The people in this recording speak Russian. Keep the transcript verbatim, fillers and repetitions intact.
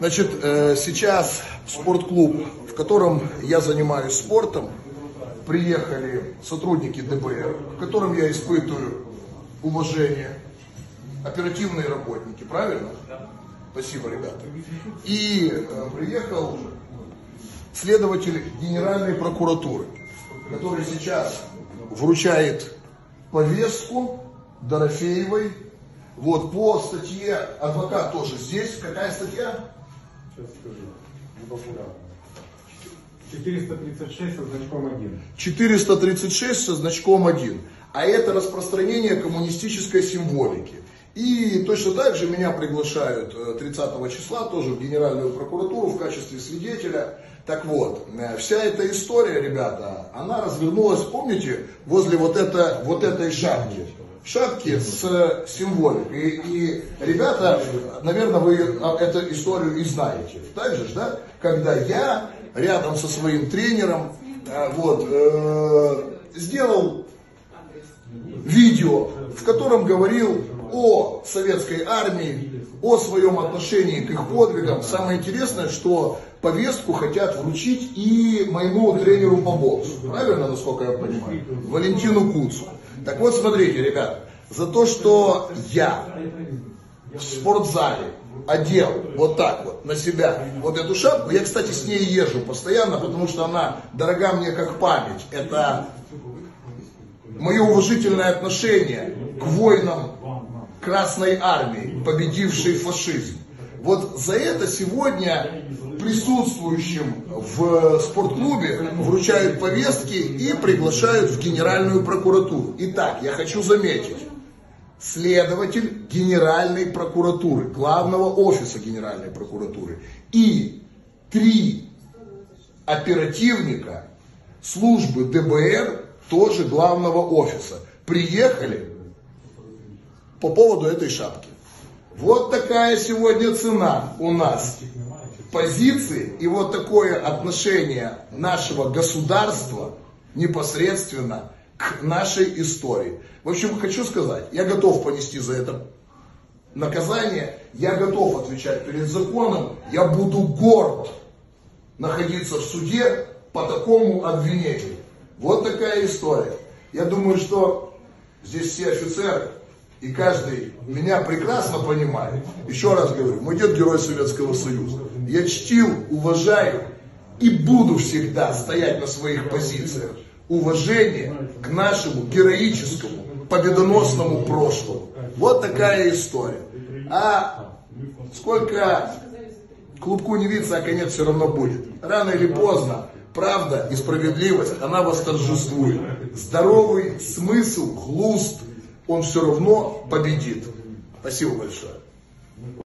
Значит, сейчас в спортклуб, в котором я занимаюсь спортом, приехали сотрудники дэ бэ эр, к которым я испытываю уважение, оперативные работники, правильно? Спасибо, ребята. И э, приехал следователь Генеральной прокуратуры, который сейчас вручает повестку Дорофеевой. Вот по статье, адвокат тоже здесь. Какая статья? Сейчас скажу. четыреста тридцать шесть со значком один. четыреста тридцать шесть со значком один. А это распространение коммунистической символики. И точно так же меня приглашают тридцатого числа тоже в Генеральную прокуратуру в качестве свидетеля. Так вот, вся эта история, ребята, она развернулась, помните, возле вот, это, вот этой шапки. Шапки с символикой. И, и, ребята, наверное, вы эту историю и знаете. Так же, да? Когда я рядом со своим тренером вот, э, сделал видео, в котором говорил о советской армии, о своем отношении к их подвигам. Самое интересное, что повестку хотят вручить и моему тренеру по боксу. Правильно, насколько я понимаю? Валентину Куцу. Так вот, смотрите, ребята, за то, что я в спортзале одел вот так вот на себя вот эту шапку, я, кстати, с ней езжу постоянно, потому что она дорога мне как память. Это мое уважительное отношение к воинам Красной Армии, победившей фашизм. Вот за это сегодня присутствующим в спортклубе вручают повестки и приглашают в Генеральную прокуратуру. Итак, я хочу заметить, следователь Генеральной прокуратуры, главного офиса Генеральной прокуратуры и три оперативника службы дэ бэ эр, тоже главного офиса, приехали по поводу этой шапки. Вот такая сегодня цена у нас позиции и вот такое отношение нашего государства непосредственно к нашей истории. В общем, хочу сказать, я готов понести за это наказание, я готов отвечать перед законом, я буду горд находиться в суде по такому обвинению. Вот такая история. Я думаю, что здесь все офицеры и каждый меня прекрасно понимает. Еще раз говорю, мой дед герой Советского Союза. Я чтил, уважаю и буду всегда стоять на своих позициях. Уважение к нашему героическому, победоносному прошлому. Вот такая история. А сколько клубку не виться, а конец все равно будет. Рано или поздно правда и справедливость, она восторжествует. Здоровый смысл, хлуст, он все равно победит. Спасибо большое.